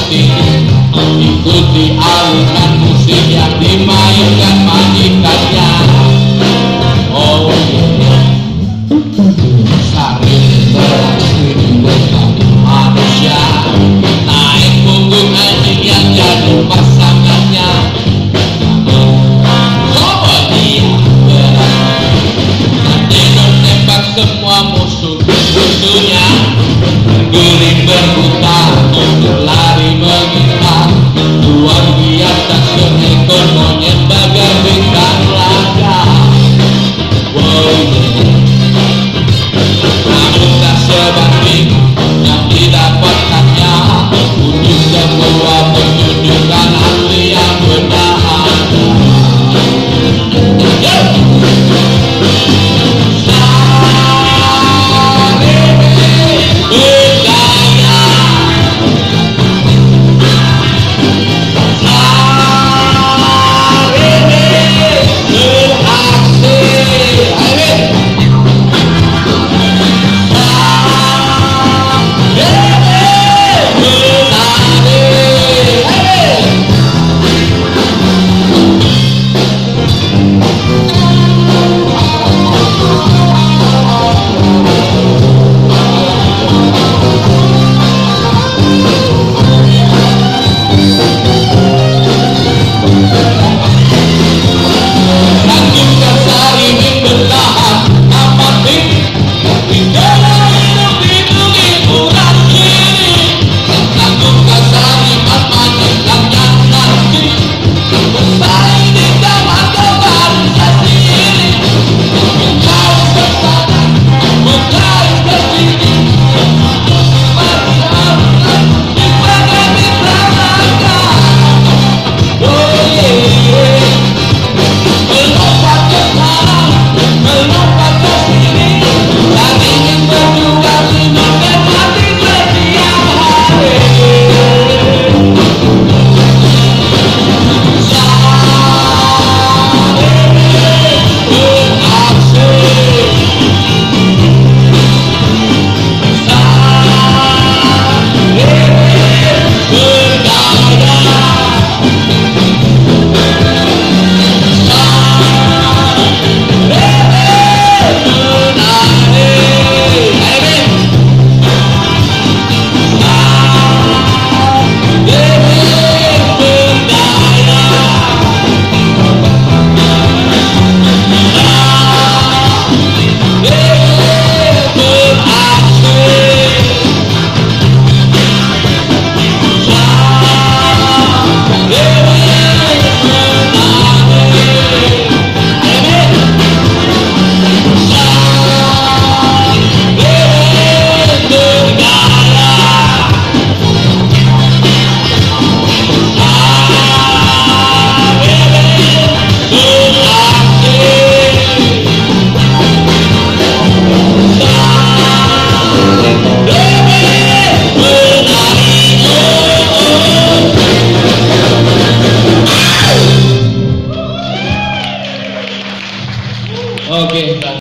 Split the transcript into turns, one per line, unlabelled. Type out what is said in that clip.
ikuti alunan musik yang dimainkan majikannya. Oh sari terakhir menjadi manusia, naik punggung anjing yang jadi pasangannya. Coba dia berani menembak semua musuh-musuhnya, berguling berputar untuk lari mengintai. Luar biasa seekor monyet bagai bintang laga. Wow, namun tak sebanding yang didapatkannya untuk semua penunjukan ahli yang benar ada. Oke.